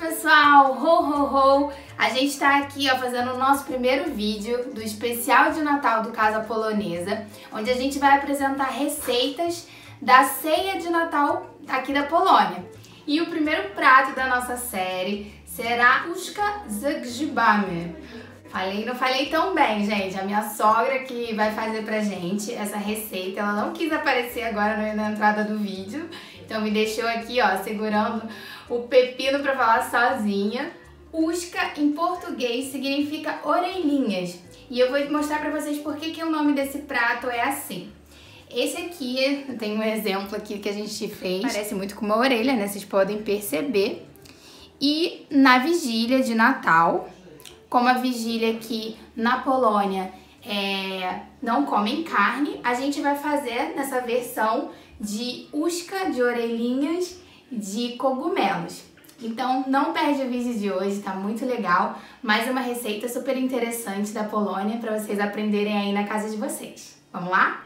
pessoal! Ho, ho, ho! A gente tá aqui ó, fazendo o nosso primeiro vídeo do especial de Natal do Casa Polonesa, onde a gente vai apresentar receitas da ceia de Natal aqui da Polônia. E o primeiro prato da nossa série será uszka z grzybami. Não falei tão bem, gente. A minha sogra que vai fazer pra gente essa receita, ela não quis aparecer agora na entrada do vídeo, então me deixou aqui, ó, segurando o pepino pra falar sozinha. Uszka, em português, significa orelhinhas. E eu vou mostrar pra vocês por que o nome desse prato é assim. Esse aqui, eu tenho um exemplo aqui que a gente fez. Parece muito com uma orelha, né? Vocês podem perceber. E na vigília de Natal, como a vigília aqui na Polônia não comem carne, a gente vai fazer nessa versão de uszka, de orelhinhas, de cogumelos. Então não perde o vídeo de hoje, tá muito legal. Mais uma receita super interessante da Polônia para vocês aprenderem aí na casa de vocês. Vamos lá?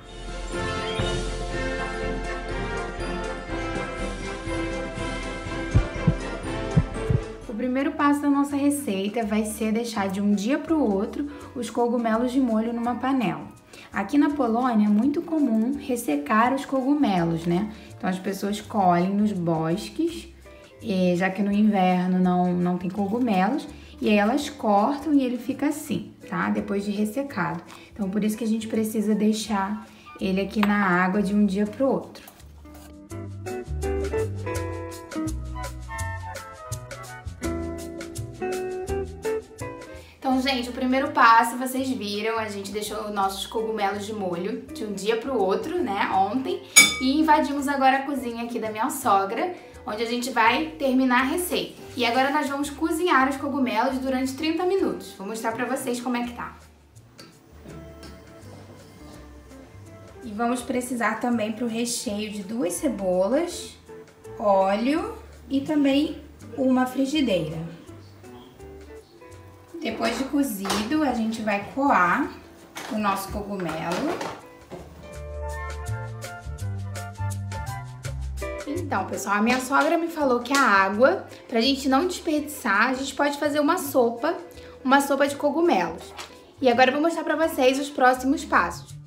O primeiro passo da nossa receita vai ser deixar de um dia para o outro os cogumelos de molho numa panela. Aqui na Polônia é muito comum ressecar os cogumelos, né? Então as pessoas colhem nos bosques, já que no inverno não tem cogumelos, e aí elas cortam e ele fica assim, tá? Depois de ressecado. Então por isso que a gente precisa deixar ele aqui na água de um dia para o outro. Então, gente, o primeiro passo, vocês viram, a gente deixou nossos cogumelos de molho de um dia para o outro, né, ontem, e invadimos agora a cozinha aqui da minha sogra, onde a gente vai terminar a receita. E agora nós vamos cozinhar os cogumelos durante 30 minutos. Vou mostrar para vocês como é que tá. E vamos precisar também para o recheio de 2 cebolas, óleo e também uma frigideira. Depois de cozido, a gente vai coar o nosso cogumelo. Então, pessoal, a minha sogra me falou que a água, pra gente não desperdiçar, a gente pode fazer uma sopa de cogumelos. E agora eu vou mostrar pra vocês os próximos passos.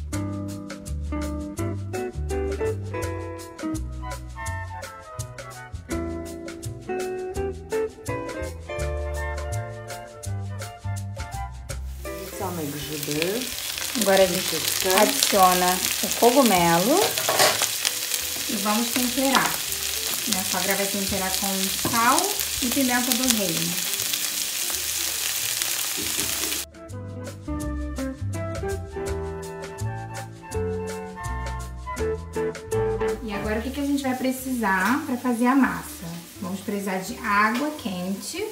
Agora a gente adiciona o cogumelo e vamos temperar. Minha sogra vai temperar com sal e pimenta do reino. E agora o que a gente vai precisar para fazer a massa? Vamos precisar de água quente,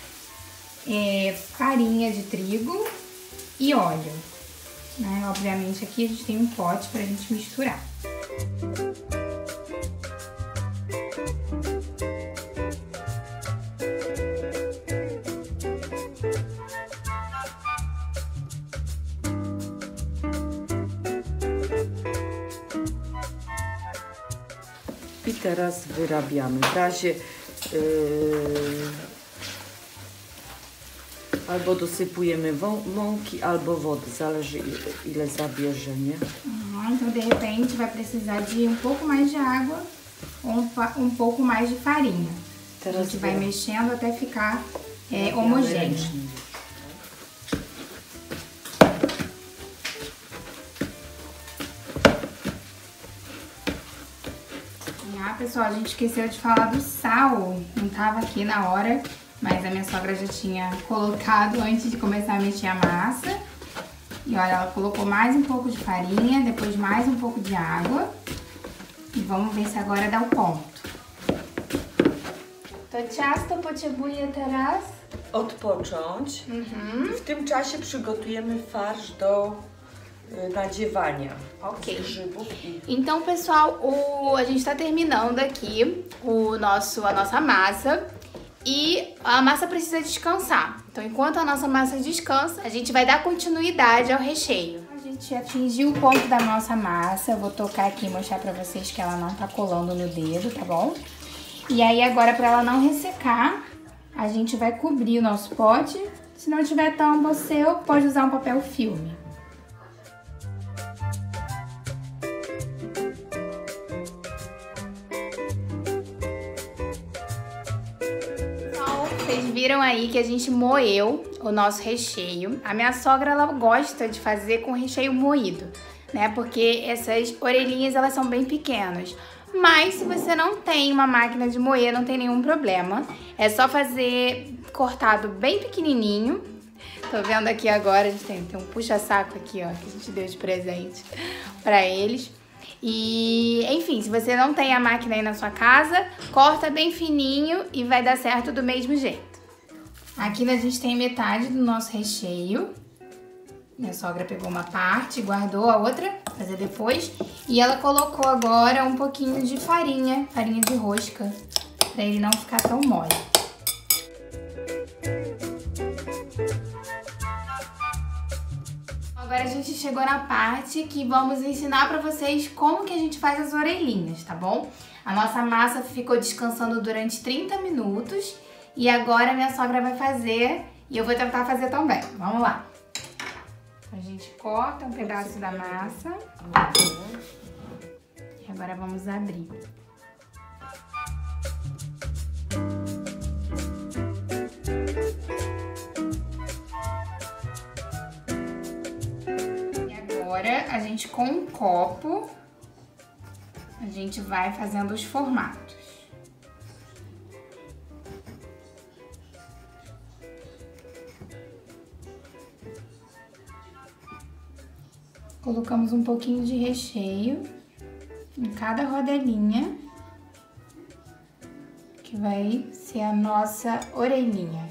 farinha de trigo e óleo. Obviamente aqui a gente tem um pote pra gente misturar. I teraz wyrabiamy. W razie albo dosypujemy mąki, albo wody, zależy ile zabierze, nie? Então, de repente, vai precisar de um pouco mais de água ou um pouco mais de farinha. A gente vai mexendo até ficar homogêneo. Pessoal, a gente esqueceu de falar do sal, não tava aqui na hora. Mas a minha sogra já tinha colocado antes de começar a mexer a massa. E olha, ela colocou mais um pouco de farinha, depois mais um pouco de água. E vamos ver se agora dá o ponto. To ciasto potrzebuje teraz odpocząć. I w tym czasie przygotujemy farsz do nadziewania. Ok. Então, pessoal, a gente tá terminando aqui a nossa massa. E a massa precisa descansar. Então, enquanto a nossa massa descansa, a gente vai dar continuidade ao recheio. A gente atingiu o ponto da nossa massa. Eu vou tocar aqui e mostrar pra vocês que ela não tá colando no dedo, tá bom? E aí, agora, pra ela não ressecar, a gente vai cobrir o nosso pote. Se não tiver tampa seu, pode usar um papel filme. Vocês viram aí que a gente moeu o nosso recheio. A minha sogra, ela gosta de fazer com recheio moído, né? Porque essas orelhinhas, elas são bem pequenas. Mas se você não tem uma máquina de moer, não tem nenhum problema. É só fazer cortado bem pequenininho. Tô vendo aqui agora, a gente tem um puxa-saco aqui, ó, que a gente deu de presente pra eles. E, enfim, se você não tem a máquina aí na sua casa, corta bem fininho e vai dar certo do mesmo jeito. Aqui a gente tem metade do nosso recheio. Minha sogra pegou uma parte, guardou a outra, vou fazer depois. E ela colocou agora um pouquinho de farinha de rosca, pra ele não ficar tão mole. Agora a gente chegou na parte que vamos ensinar pra vocês como que a gente faz as orelhinhas, tá bom? A nossa massa ficou descansando durante 30 minutos e agora minha sogra vai fazer e eu vou tentar fazer também. Vamos lá. A gente corta um pedaço da massa e agora vamos abrir. Agora, a gente com um copo, a gente vai fazendo os formatos. Colocamos um pouquinho de recheio em cada rodelinha, que vai ser a nossa orelhinha.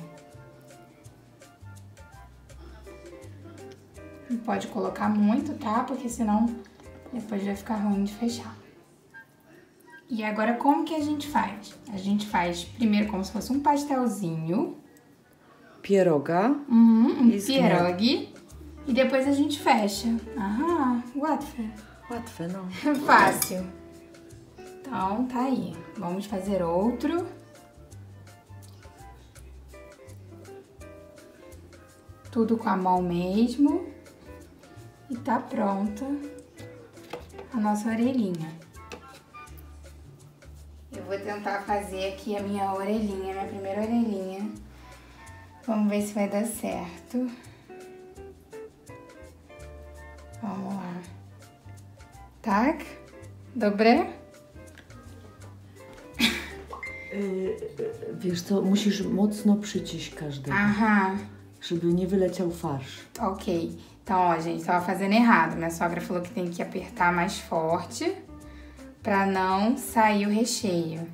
Não pode colocar muito, tá? Porque senão depois vai ficar ruim de fechar. E agora como que a gente faz? A gente faz primeiro como se fosse um pastelzinho. Pieroga. Um pierogi. E depois a gente fecha. Aham, łatwe. Łatwe, não. Fácil. Então, tá aí. Vamos fazer outro. Tudo com a mão mesmo. E tá pronta a nossa orelhinha. Eu vou tentar fazer aqui a minha orelhinha, minha primeira orelhinha. Vamos ver se vai dar certo. Vamos lá. Tak? Dobre? Wiesz co, musisz mocno przyciskać tego, Aham. żeby nie wyleciał farsz. Ok. Então, ó, gente, tava fazendo errado. Minha sogra falou que tem que apertar mais forte pra não sair o recheio.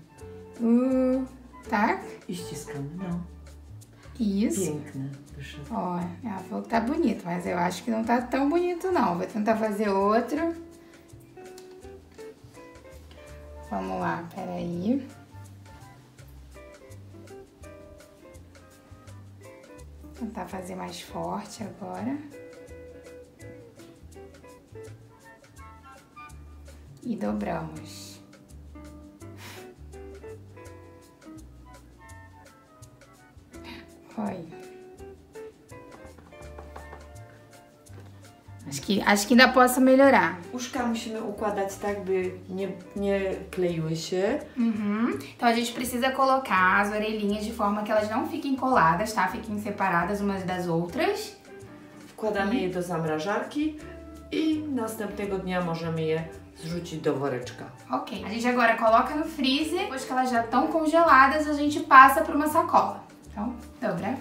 Tak? I ściskamy, no. Isso. Piękne, wyszedł. Ó, ela falou que tá bonito, mas eu acho que não tá tão bonito, não. Vou tentar fazer outro. Vamos lá, peraí. Vou tentar fazer mais forte agora. E dobramos. Oi. Acho que ainda posso melhorar. Uszka musimy układać tak, by nie kleiły się. Então a gente precisa colocar as orelhinhas de forma que elas não fiquem coladas, tá? Fiquem separadas umas das outras. Wkładamy je do zamrażarki i następnego dnia możemy je zrzucić do woreczka. Ok. A gente agora coloca no freezer, depois que elas já estão congeladas, a gente passa para uma sacola. Então, dobra.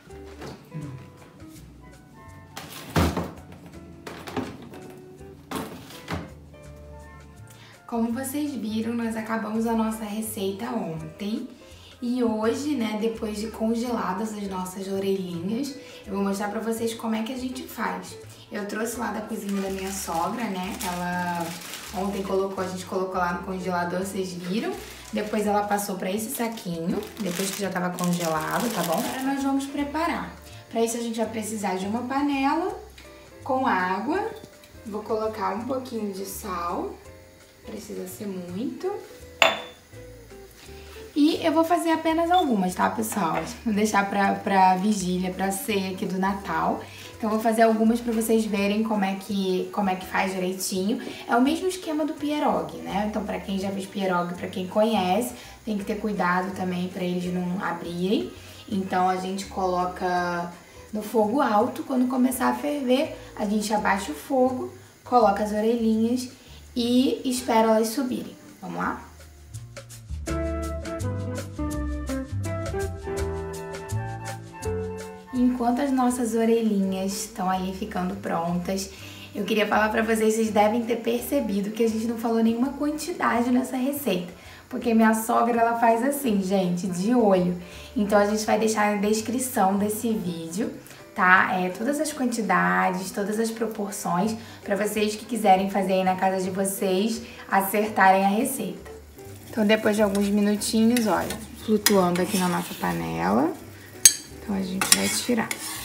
Como vocês viram, nós acabamos a nossa receita ontem. E hoje, né, depois de congeladas as nossas orelhinhas, eu vou mostrar pra vocês como é que a gente faz. Eu trouxe lá da cozinha da minha sogra, né, ela ontem a gente colocou lá no congelador, vocês viram. Depois ela passou pra esse saquinho, depois que já tava congelado, tá bom? Agora nós vamos preparar. Pra isso a gente vai precisar de uma panela com água. Vou colocar um pouquinho de sal, precisa ser muito. E E eu vou fazer apenas algumas, tá, pessoal? Vou deixar pra vigília, pra ceia aqui do Natal. Então eu vou fazer algumas pra vocês verem como é que faz direitinho. É o mesmo esquema do pierogi, né? Então pra quem já fez pierogi, pra quem conhece, tem que ter cuidado também pra eles não abrirem. Então a gente coloca no fogo alto, quando começar a ferver, a gente abaixa o fogo, coloca as orelhinhas e espera elas subirem. Vamos lá? Enquanto as nossas orelhinhas estão ali ficando prontas, eu queria falar pra vocês devem ter percebido que a gente não falou nenhuma quantidade nessa receita. Porque minha sogra, ela faz assim, gente, de olho. Então a gente vai deixar na descrição desse vídeo, tá? Todas as quantidades, todas as proporções, pra vocês que quiserem fazer aí na casa de vocês, acertarem a receita. Então depois de alguns minutinhos, olha, flutuando aqui na nossa panela. Então a gente vai tirar.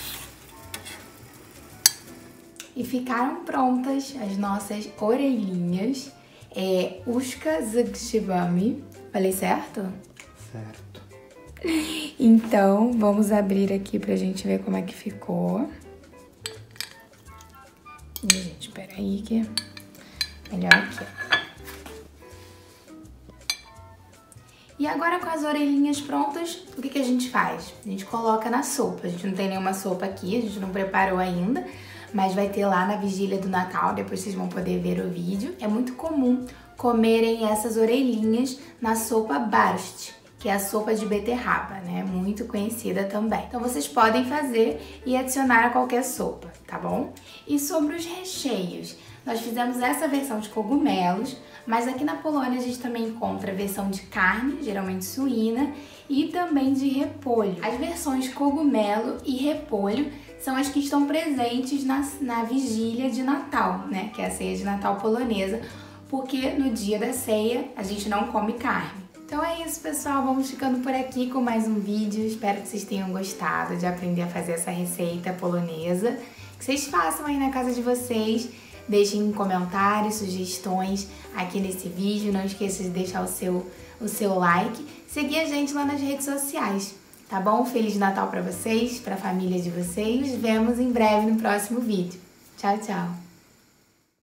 E ficaram prontas as nossas orelhinhas. Ushka Zgshibami. Falei certo? Certo. Então, vamos abrir aqui pra gente ver como é que ficou. Gente, peraí que é melhor aqui. E agora com as orelhinhas prontas, o que a gente faz? A gente coloca na sopa. A gente não tem nenhuma sopa aqui, a gente não preparou ainda, mas vai ter lá na vigília do Natal, depois vocês vão poder ver o vídeo. É muito comum comerem essas orelhinhas na sopa Barst, que é a sopa de beterraba, né? Muito conhecida também. Então vocês podem fazer e adicionar a qualquer sopa, tá bom? E sobre os recheios, nós fizemos essa versão de cogumelos, mas aqui na Polônia a gente também encontra a versão de carne, geralmente suína, e também de repolho. As versões cogumelo e repolho são as que estão presentes na vigília de Natal, né? Que é a ceia de Natal polonesa, porque no dia da ceia a gente não come carne. Então é isso, pessoal. Vamos ficando por aqui com mais um vídeo. Espero que vocês tenham gostado de aprender a fazer essa receita polonesa. Que vocês façam aí na casa de vocês. Deixem comentários, sugestões aqui nesse vídeo. Não esqueça de deixar o seu like. Seguir a gente lá nas redes sociais, tá bom? Feliz Natal pra vocês, pra família de vocês. Nos vemos em breve no próximo vídeo. Tchau, tchau!